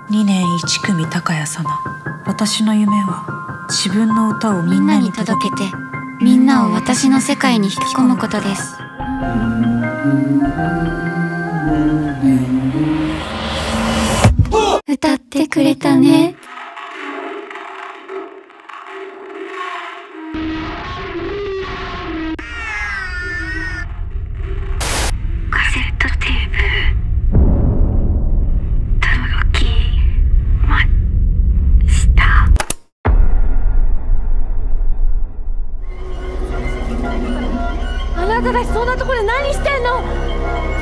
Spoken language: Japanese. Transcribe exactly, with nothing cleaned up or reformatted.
にねんいち組高谷さな。私の夢は自分の歌をみんなに届けて、 みんなを私の世界に引き込むことです。歌ってくれたね。カセットテープ届きました。 あなたたちそんなところで何してんの？